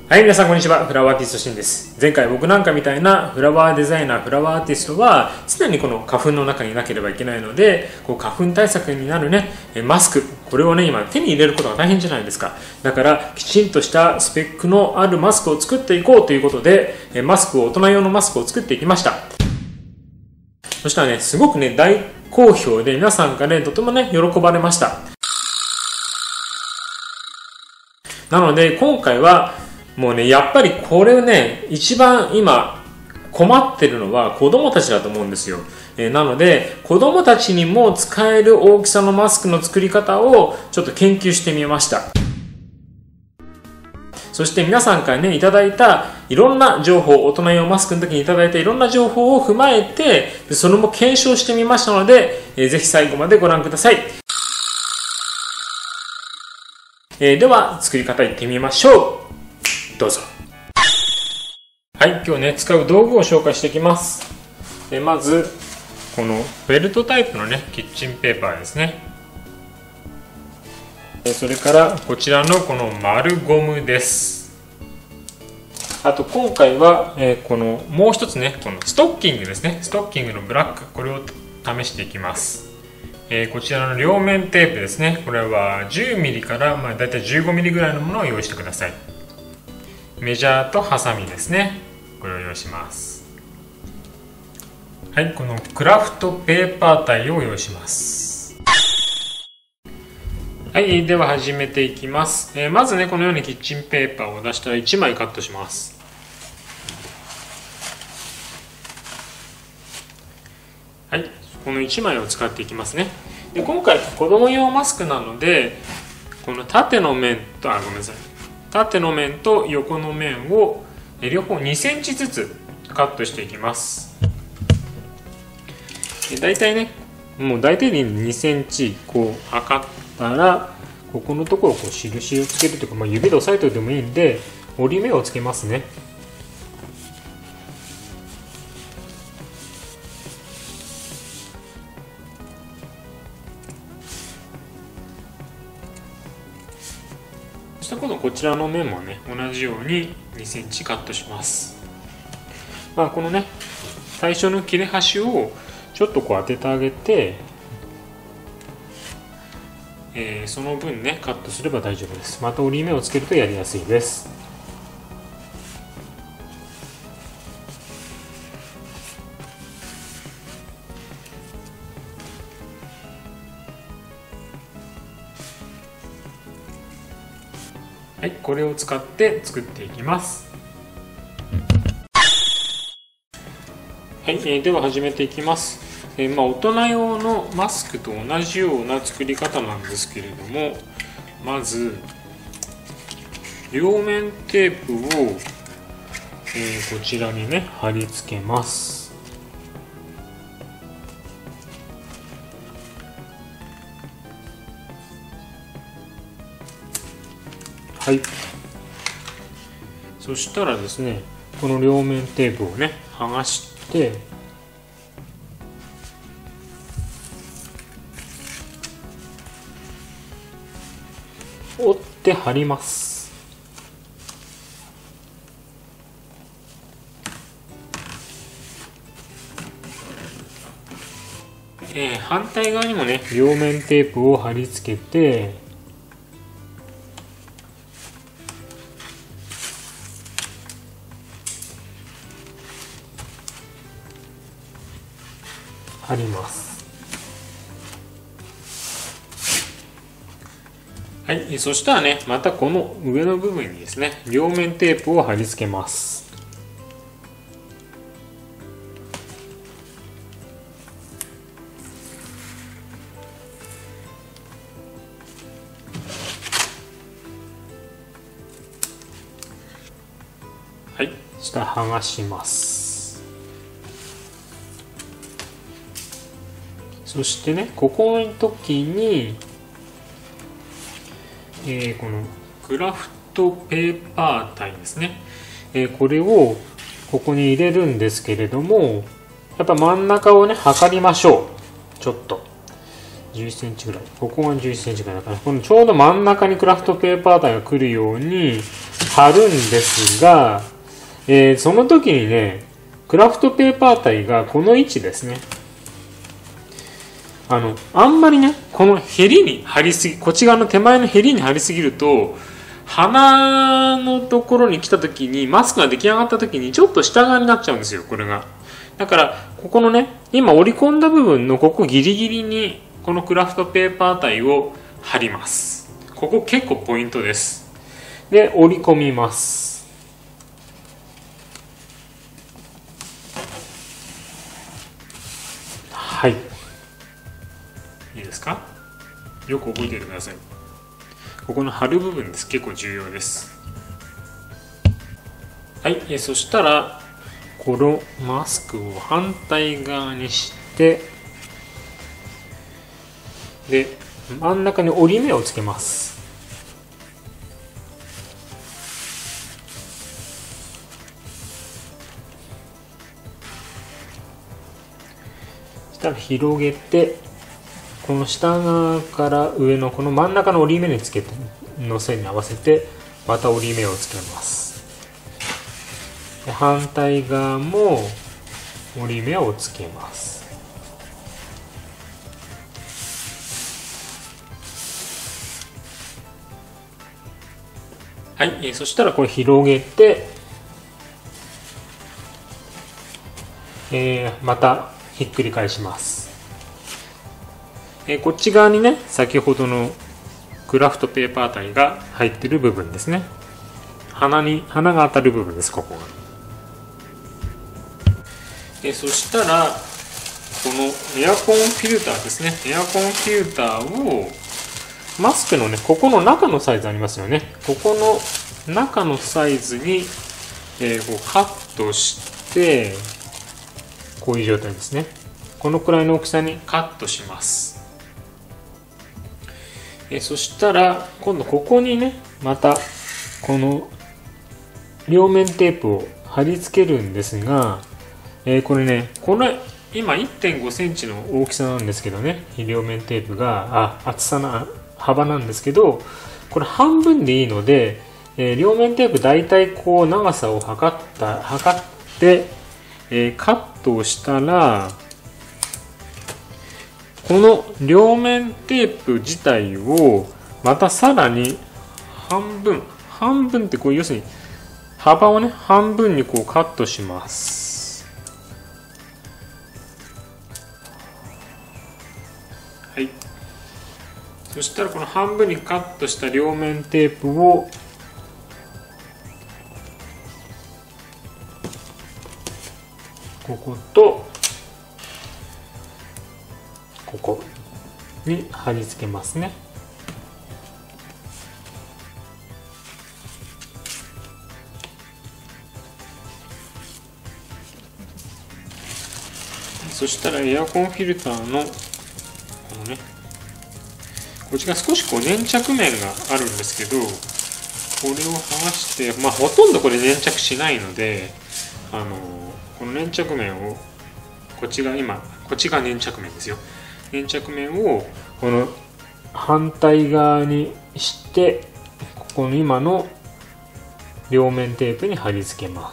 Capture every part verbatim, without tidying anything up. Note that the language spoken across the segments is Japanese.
はい、皆さんこんにちは。フラワーアーティストシンです。前回僕なんかみたいなフラワーデザイナー、フラワーアーティストは常にこの花粉の中になければいけないので、こう花粉対策になるね、マスク、これをね、今手に入れることが大変じゃないですか。だからきちんとしたスペックのあるマスクを作っていこうということで、マスクを、大人用のマスクを作っていきました。そしたらね、すごくね、大好評で皆さんがね、とてもね、喜ばれました。なので今回はもうね、やっぱりこれをね、一番今困ってるのは子供たちだと思うんですよ。えー、なので、子供たちにも使える大きさのマスクの作り方をちょっと研究してみました。そして皆さんからね、いただいたいろんな情報、大人用マスクの時にいただいたいろんな情報を踏まえて、それも検証してみましたので、えー、ぜひ最後までご覧ください。えー、では、作り方いってみましょう。どうぞ。はい、今日ね、使う道具を紹介していきます。でまず、このベルトタイプのね、キッチンペーパーですね。それから、こちらのこの丸ゴムです。あと、今回は、えー、この、もう一つね、このストッキングですね。ストッキングのブラック、これを試していきます。えー、こちらの両面テープですね。これはじゅうミリから、まあ、だいたいじゅうごミリぐらいのものを用意してください。メジャーとハサミですね。これを用意します。はい、このクラフトペーパータイを用意します。はい、では始めていきます。えー、まずね、このようにキッチンペーパーを出したらいちまいカットします。はい、このいちまいを使っていきますね。で今回子供用マスクなので、この縦の面と、あ、ごめんなさい。縦の面と横の面を両方にセンチずつカットしていきます。だいたいね、もう大体でにセンチこう測ったら、ここのところをこう印をつけるというか、まあ、指で押さえておいてもいいんで、折り目をつけますね。そして今度こちらの面もね、同じようににセンチカットします。まあ、このね、最初の切れ端をちょっとこう当ててあげて、えー、その分ねカットすれば大丈夫です。また折り目をつけるとやりやすいです。はい、これを使って作っていきます。はい、えー、では始めていきます。えーまあ、大人用のマスクと同じような作り方なんですけれども、まず両面テープを、えー、こちらにね貼り付けます。はい、そしたらですね、この両面テープをね剥がして折って貼ります。えー、反対側にもね両面テープを貼り付けて、貼ります。はい、そしたらね、またこの上の部分にですね、両面テープを貼り付けます。はい、そしたら剥がします。そしてね、ここの時に、えー、このクラフトペーパータイですね、えー、これをここに入れるんですけれども、やっぱ真ん中をね測りましょう。ちょっとじゅういっセンチぐらい、ここがじゅういっセンチぐらいだから、このちょうど真ん中にクラフトペーパータイが来るように貼るんですが、えー、その時にね、クラフトペーパー体がこの位置ですね。あの、あんまりね、このヘリに貼りすぎ、こっち側の手前のヘリに貼りすぎると、鼻のところに来た時に、マスクが出来上がった時にちょっと下側になっちゃうんですよ、これが。だから、ここのね、今折り込んだ部分のここギリギリに、このクラフトペーパー体を貼ります。ここ結構ポイントです。で、折り込みます。はい。いいですか？よく覚えておいてください。ここの貼る部分です。結構重要です。はい。えそしたら、このマスクを反対側にして、で、真ん中に折り目をつけます。そしたら広げて、この下側から上のこの真ん中の折り目につけての線に合わせてまた折り目をつけます。で反対側も折り目をつけます。はい、えー、そしたらこれ広げて、えー、またひっくり返します。えー、こっち側にね、先ほどのクラフトペーパー体が入ってる部分ですね。鼻に鼻が当たる部分です、ここが。えー、そしたらこのエアコンフィルターですね。エアコンフィルターをマスクのね、ここの中のサイズありますよね。ここの中のサイズに、えー、こうカットして、こういう状態ですね。このくらいの大きさにカットします。えー、そしたら今度ここにね、またこの両面テープを貼り付けるんですが、えー、これね、この今 いってんごセンチの大きさなんですけどね、両面テープがあ厚さな幅なんですけど、これ半分でいいので、えー、両面テープだいたいこう長さを測った測って、えー、カットをしたら、この両面テープ自体をまたさらに半分半分ってこう要するに幅をね半分にこうカットします。はい。そしたらこの半分にカットした両面テープをこことここに貼り付けますね。そしたらエアコンフィルターのこのね、こっちが少しこう粘着面があるんですけど、これを剥がして、まあほとんどこれ粘着しないので、あのこの粘着面をこっちが今こっちが粘着面ですよ。粘着面をこの反対側にして、ここの今の両面テープに貼り付けます。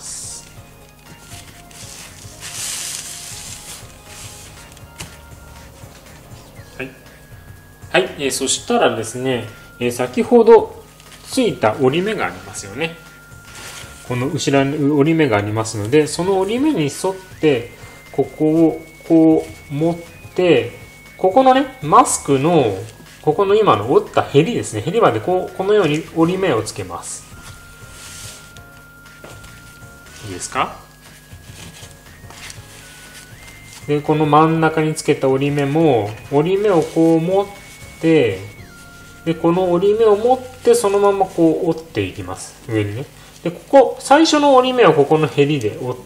はい、はい、えー、そしたらですね、えー、先ほどついた折り目がありますよね。この後ろに折り目がありますので、その折り目に沿ってここをこう持って、ここのねマスクのここの今の折ったヘリですね、ヘリまでこうこのように折り目をつけます。いいですか？でこの真ん中につけた折り目も折り目をこう持って、でこの折り目を持ってそのままこう折っていきます、上にね。でここ最初の折り目はここのヘリで折って、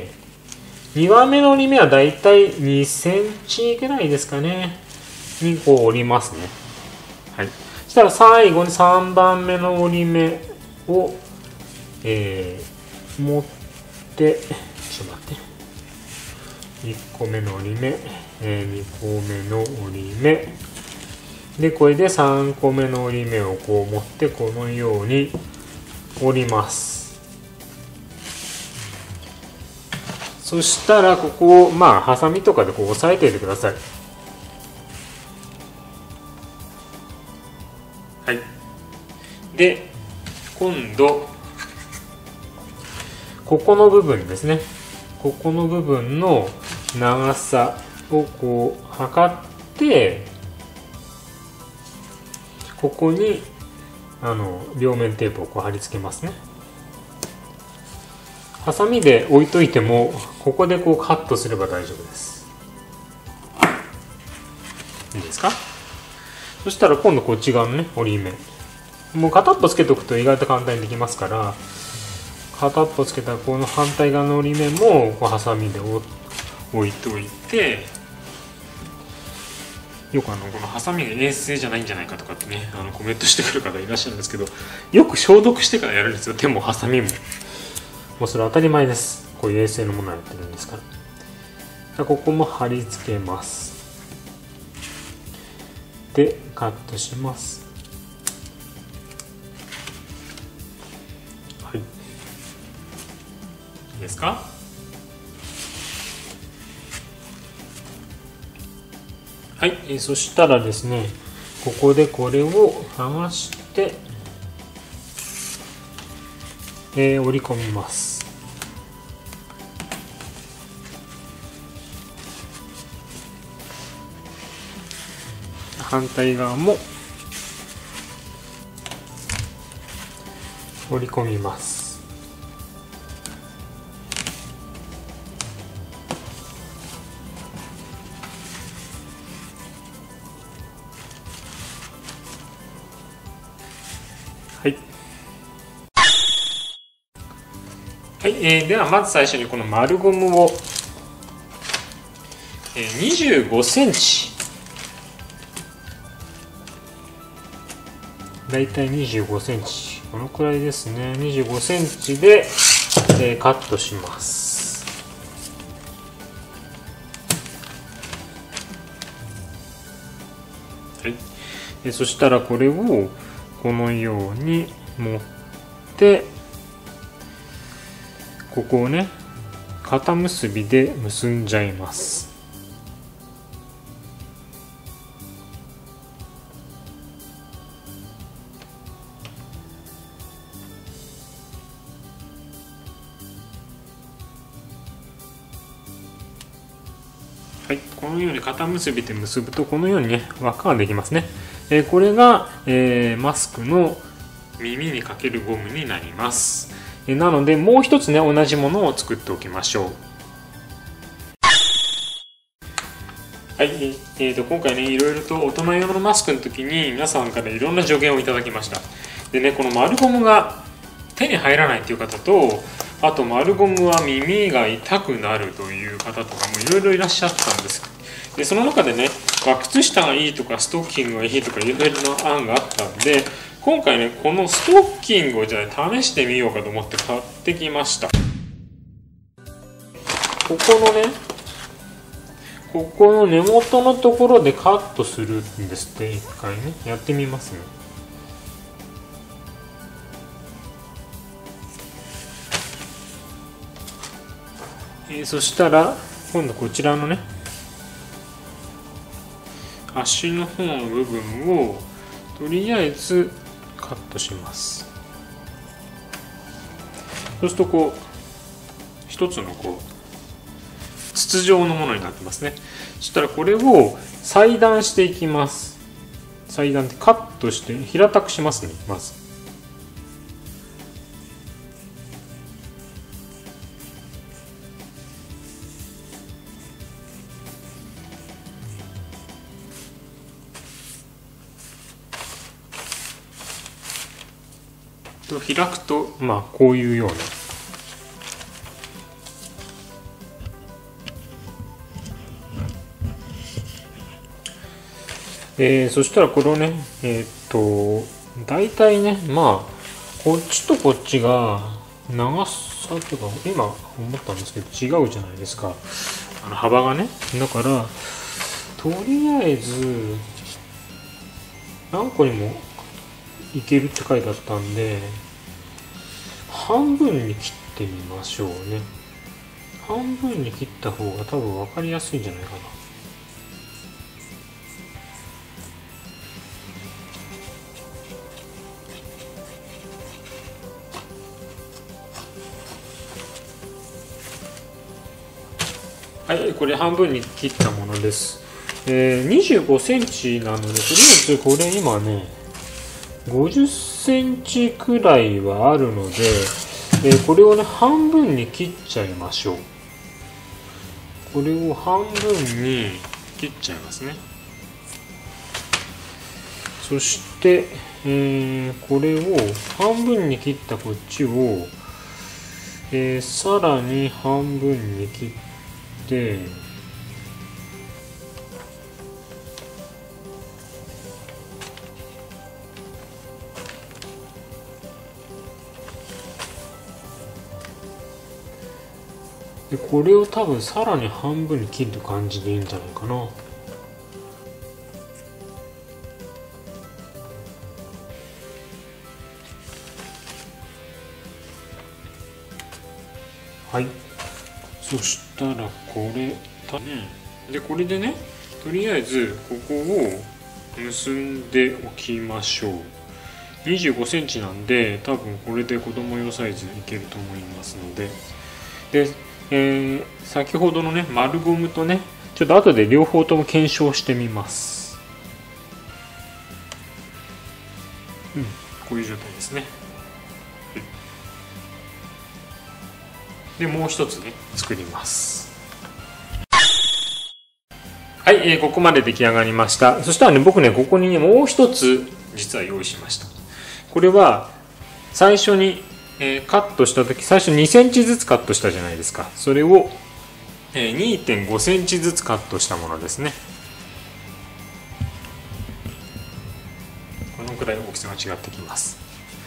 にばんめの折り目はだいたいにセンチぐらいですかねにこう折りますね。はい。そしたら最後にさんばんめの折り目を、えー、持って、ちょっと待って。いっこめの折り目、えー、にこめの折り目。で、これでさんこめの折り目をこう持って、このように折ります。そしたらここをまあハサミとかでこう押さえておいてください。はい。で今度ここの部分ですね、ここの部分の長さをこう測って、ここにあの両面テープをこう貼り付けますね。ハサミで置いといてもここでこうカットすれば大丈夫です。いいですか。そしたら今度こっち側のね折り目、もう片っぽつけておくと意外と簡単にできますから、片っぽつけたらこの反対側の折り目もこうハサミで置いておいて、よくあのこのハサミが衛生じゃないんじゃないかとかってね、あのコメントしてくる方いらっしゃるんですけど、よく消毒してからやるんですよ。手もハサミも。もうそれ当たり前です。こういう衛生のものをやってるんですから。じゃあここも貼り付けます。でカットします。はい。いいですか。はい、えー、そしたらですね、ここでこれを剥がして、えー、折り込みます。反対側も折り込みます。はい、はい、えー、ではまず最初にこの丸ゴムを、えー、にじゅうごセンチ、だいたいにじゅうごセンチ、このくらいですね。にじゅうごセンチで、えー、カットします。はい、えー、そしたらこれをこのように持って、ここをね肩結びで結んじゃいます。はい、このように肩結びで結ぶとこのようにね輪っかができますね。えー、これが、えー、マスクの耳にかけるゴムになります。えー、なのでもう一つね同じものを作っておきましょう。はい、えー、と今回ねいろいろと大人用のマスクの時に皆さんからいろんな助言をいただきました。でね、この丸ゴムが手に入らないっていう方と、あと丸ゴムは耳が痛くなるという方とかもいろいろいらっしゃったんです。でその中でね、靴下がいいとかストッキングがいいとかいろいろな案があったんで、今回ねこのストッキングをじゃあ試してみようかと思って買ってきました。ここのねここの根元のところでカットするんですって。一回ねやってみますね。えー、そしたら今度こちらのね足の方の部分をとりあえずカットします。そうするとこう一つのこう筒状のものになってますね。そしたらこれを裁断していきます。裁断ってカットして平たくしますね。まずと開くとまあこういうようなえー、そしたらこれをねえー、っと大体ねまあこっちとこっちが長さとか今思ったんですけど違うじゃないですか、あの幅がね。だからとりあえず何個にもいけるって書いてあったんで、 半分に切ってみましょうね。半分に切った方が多分分かりやすいんじゃないかな。はい、これ半分に切ったものです。えー、にじゅうごセンチなので、とりあえずこれ今ね、ごじゅっセンチくらいはあるので、えー、これをね、半分に切っちゃいましょう。これを半分に切っちゃいますね。そして、えー、これを半分に切ったこっちを、えー、さらに半分に切って、ででこれを多分さらに半分に切る感じでいいんじゃないかな。はい、そしたらこれだね。でこれでね、とりあえずここを結んでおきましょう。にじゅうごセンチなんで多分これで子供用サイズいけると思いますので、で、えー、先ほどのね丸ゴムとね、ちょっと後で両方とも検証してみます。うん、こういう状態ですね。でもう一つね作ります。はい、えー、ここまで出来上がりました。そしたらね、僕ねここにねもう一つ実は用意しました。これは最初に、えー、カットした時、最初にセンチずつカットしたじゃないですか。それを、えー、にてんごセンチずつカットしたものですね。このくらい大きさが違ってきます。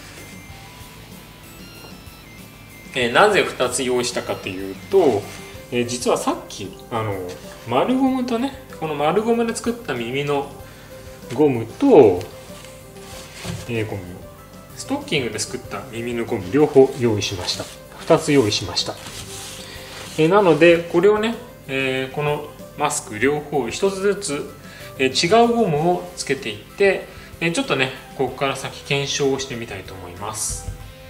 えー、なぜふたつ用意したかというと、えー、実はさっきあの丸ゴムとね、この丸ゴムで作った耳のゴムと、えー、ゴムストッキングで作った耳のゴム両方用意しました。ふたつ用意しました。えー、なのでこれをね、えー、このマスク両方ひとつずつ、えー、違うゴムをつけていって、えー、ちょっとねここから先検証をしてみたいと思います。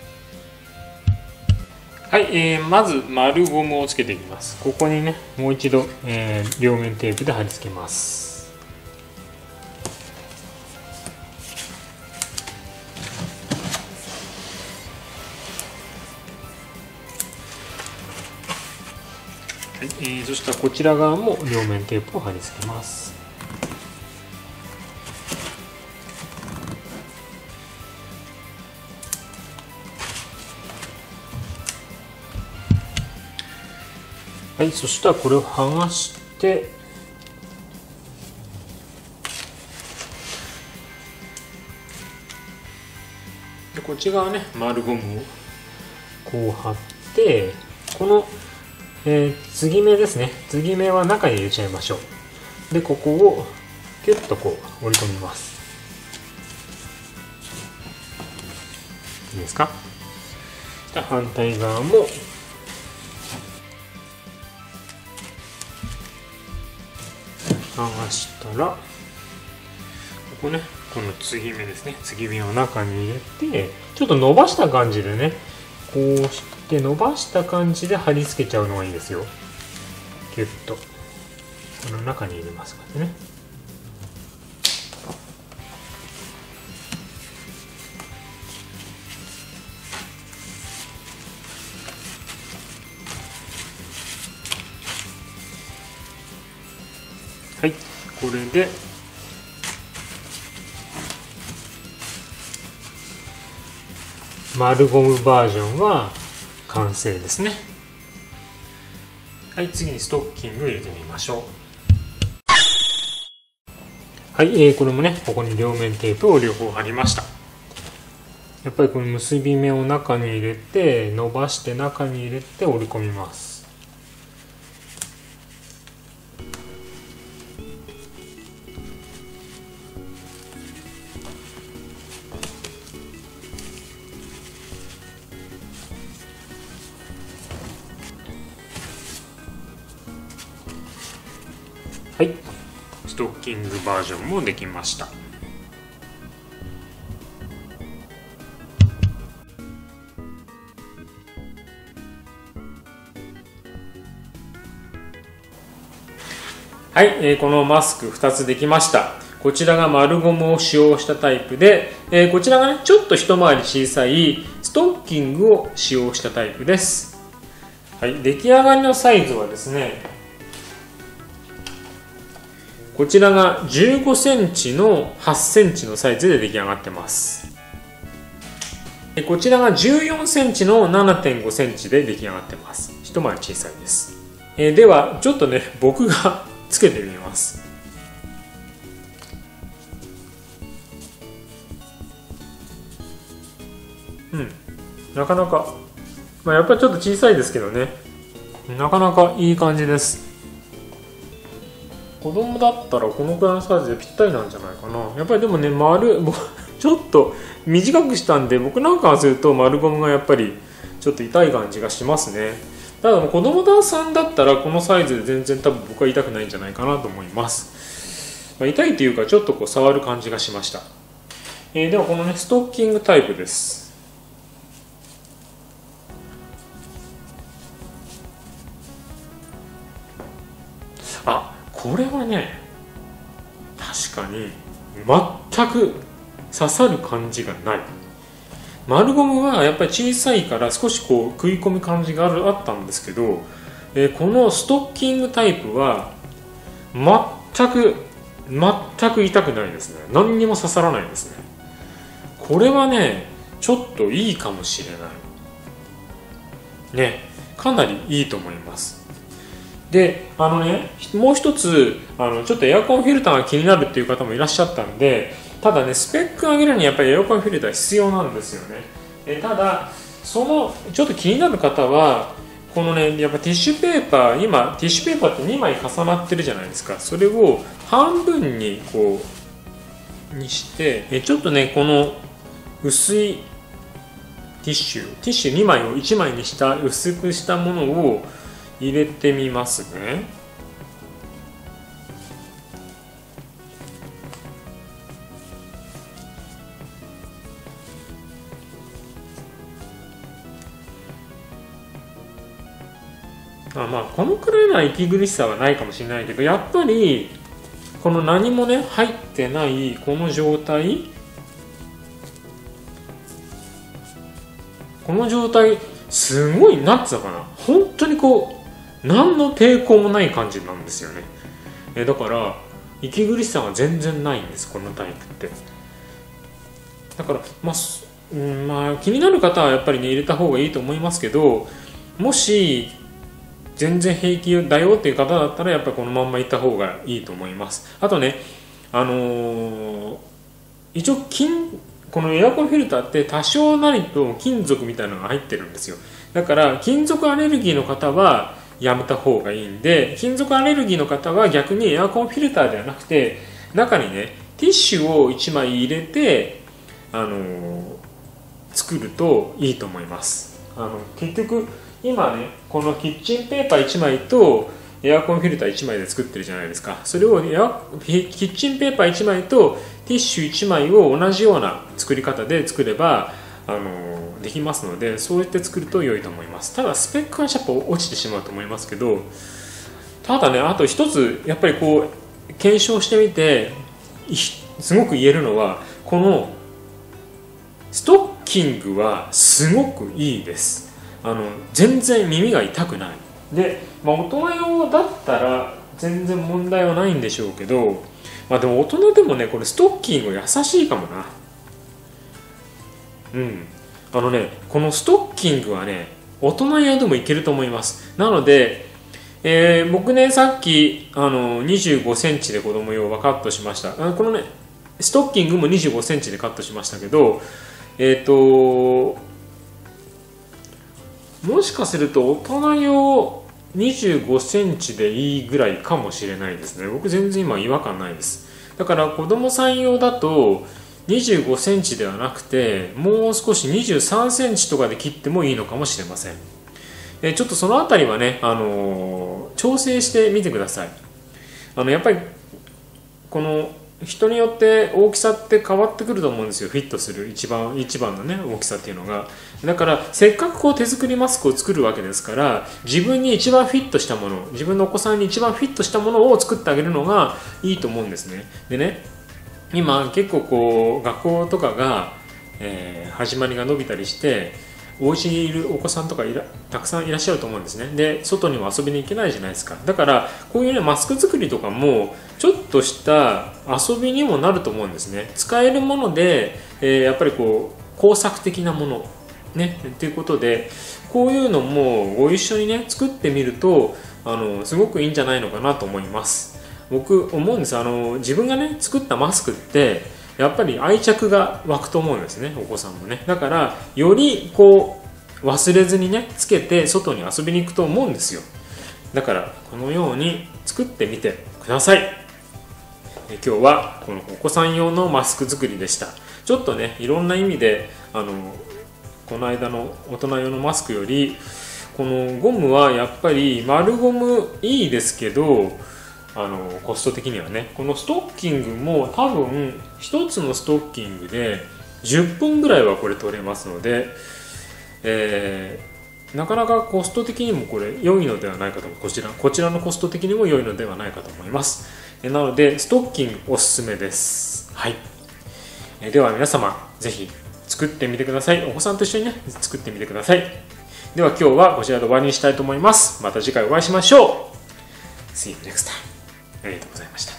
はい、えー、まず丸ゴムをつけていきます。ここにねもう一度、えー、両面テープで貼り付けます。はい、えー、そしたらこちら側も両面テープを貼り付けます。はい、そしたらこれを剥がして、でこっち側ね丸ゴムをこう貼って、この、えー、継ぎ目ですね、継ぎ目は中に入れちゃいましょう。でここをキュッとこう折り込みます。いいですか。そしたら反対側も剥がしたら、ここね、この継ぎ目ですね、継ぎ目を中に入れて、ちょっと伸ばした感じでね、こうして伸ばした感じで貼り付けちゃうのがいいですよ。ギュッとこの中に入れますからね。はい、これで丸ゴムバージョンは完成ですね。はい、次にストッキングを入れてみましょう。はい、えー、これもねここに両面テープを両方貼りました。やっぱりこの結び目を中に入れて、伸ばして中に入れて折り込みます。 はい、ストッキングバージョンもできました。はい、えー、このマスクふたつできました。こちらが丸ゴムを使用したタイプで、えー、こちらがねちょっと一回り小さいストッキングを使用したタイプです。はい、出来上がりのサイズはですね、こちらがじゅうごセンチのはちセンチのサイズで出来上がってます。こちらがじゅうよんセンチの ななてんごセンチで出来上がってます。一回り小さいです。えー、ではちょっとね僕がつけてみます。うん、なかなか、まあ、やっぱりちょっと小さいですけどね、なかなかいい感じです。子供だったらこのくらいのサイズでぴったりなんじゃないかな。やっぱりでもね丸ちょっと短くしたんで、僕なんかはすると丸ゴムがやっぱりちょっと痛い感じがしますね。ただ子供さんだったらこのサイズで全然多分僕は痛くないんじゃないかなと思います。まあ、痛いというかちょっとこう触る感じがしました。えー、ではこのねストッキングタイプです。あ、これはね確かに全く刺さる感じがない。丸ゴムはやっぱり小さいから少しこう食い込む感じがあるあったんですけど、えー、このストッキングタイプは全く全く痛くないですね。何にも刺さらないですね。これはねちょっといいかもしれないね。かなりいいと思います。で、あのねもう一つあのちょっとエアコンフィルターが気になるっていう方もいらっしゃったんで、ただねスペック上げるにはやっぱりエアコンフィルター必要なんですよね。えただそのちょっと気になる方はこのねやっぱティッシュペーパー、今ティッシュペーパーってにまい重なってるじゃないですか。それを半分にこうにしてえちょっとねこの薄いティッシュティッシュにまいをいちまいにした薄くしたものを入れてみますね。あまあこのくらいの息苦しさはないかもしれないけど、やっぱりこの何もね入ってないこの状態この状態すごいなんつうのかな、本当にこう何の抵抗もない感じなんですよね。えだから息苦しさが全然ないんです、このタイプって。だからまあ、うんまあ、気になる方はやっぱりね入れた方がいいと思いますけど、もし全然平気だよっていう方だったらやっぱりこのまんまいった方がいいと思います。あとねあのー、一応金このエアコンフィルターって多少なりと金属みたいなのが入ってるんですよ。だから金属アレルギーの方はやめた方がいいんで、金属アレルギーの方は逆にエアコンフィルターではなくて中にねティッシュをいちまい入れて、あのー、作るといいと思います。あの結局今ねこのキッチンペーパーいちまいとエアコンフィルターいちまいで作ってるじゃないですか。それをエアキッチンペーパーいちまいとティッシュいちまいを同じような作り方で作ればあのできますので、そうやって作ると良いと思います。ただスペックはやっぱ落ちてしまうと思いますけど、ただねあと一つやっぱりこう検証してみてすごく言えるのは、このストッキングはすごくいいです。あの全然耳が痛くないで、まあ、大人用だったら全然問題はないんでしょうけど、まあ、でも大人でもねこれストッキング優しいかもな。うんあのねこのストッキングはね大人用でもいけると思います。なので、えー、僕ねさっきあのにじゅうごセンチで子供用はカットしました。あこのねストッキングもにじゅうごセンチでカットしましたけど、えっともしかすると大人用にじゅうごセンチでいいぐらいかもしれないですね。僕全然今違和感ないです。だから子供さん用だとにじゅうごセンチではなくてもう少しにじゅうさんセンチとかで切ってもいいのかもしれません。えちょっとそのあたりはね、あのー、調整してみてください。 あのやっぱりこの人によって大きさって変わってくると思うんですよ。フィットする一番一番のね大きさっていうのが。だからせっかくこう手作りマスクを作るわけですから、自分に一番フィットしたもの、自分のお子さんに一番フィットしたものを作ってあげるのがいいと思うんですね。でね、今結構こう学校とかが、えー、始まりが伸びたりして、お家にいるお子さんとかいらたくさんいらっしゃると思うんですね。で、外にも遊びに行けないじゃないですか。だからこういうねマスク作りとかもちょっとした遊びにもなると思うんですね。使えるもので、えー、やっぱりこう工作的なものねということで、こういうのもご一緒にね作ってみるとあのすごくいいんじゃないのかなと思います。僕思うんです。あの自分がね作ったマスクってやっぱり愛着が湧くと思うんですね、お子さんもね。だからよりこう忘れずにねつけて外に遊びに行くと思うんですよ。だからこのように作ってみてください。え今日はこのお子さん用のマスク作りでした。ちょっとねいろんな意味であのこの間の大人用のマスクよりこのゴムはやっぱり丸ゴムいいですけど、あのコスト的にはね、このストッキングも多分ひとつのストッキングでじゅっぽんぐらいはこれ取れますので、えー、なかなかコスト的にもこれ良いのではないかと、こちらこちらのコスト的にも良いのではないかと思います。えなのでストッキングおすすめです。はい。えでは皆様ぜひ作ってみてください。お子さんと一緒にね作ってみてください。では今日はこちらで終わりにしたいと思います。また次回お会いしましょう。See you next time. ありがとうございました。